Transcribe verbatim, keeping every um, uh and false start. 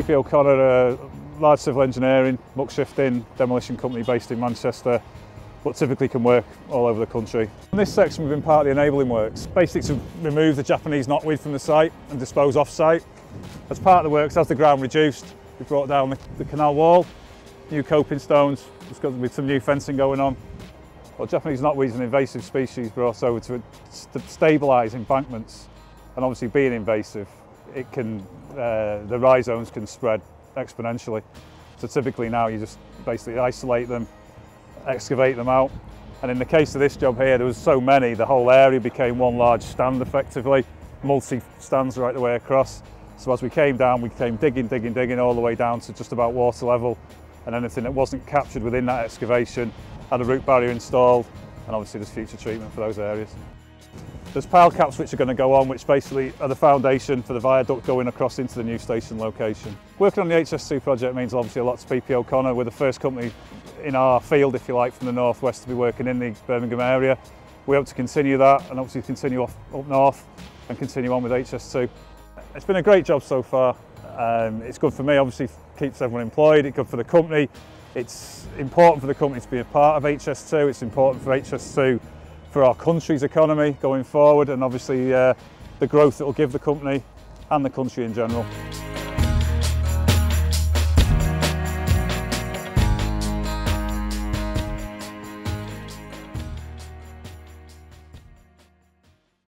P O'Connor, a large civil engineering, muck shifting, demolition company based in Manchester, but typically can work all over the country. In this section we've been part of the enabling works, basically to remove the Japanese knotweed from the site and dispose off-site. As part of the works, as the ground reduced, we brought down the, the canal wall, new coping stones, there's got to be some new fencing going on. Well, Japanese knotweed is an invasive species brought over to st stabilise embankments, and obviously being invasive, it can, uh, the rhizomes can spread exponentially. So typically now you just basically isolate them, excavate them out, and in the case of this job here, there was so many, the whole area became one large stand effectively, multi-stands right the way across. So as we came down, we came digging, digging, digging all the way down to just about water level, and anything that wasn't captured within that excavation had a root barrier installed, and obviously there's future treatment for those areas. There's pile caps which are going to go on, which basically are the foundation for the viaduct going across into the new station location. Working on the H S two project means obviously a lot to P P O'Connor. We're the first company in our field, if you like, from the northwest to be working in the Birmingham area. We hope to continue that and obviously continue off, up north and continue on with H S two. It's been a great job so far. Um, it's good for me, obviously keeps everyone employed, it's good for the company. It's important for the company to be a part of H S two, it's important for H S two for our country's economy going forward, and obviously uh, the growth it will give the company and the country in general.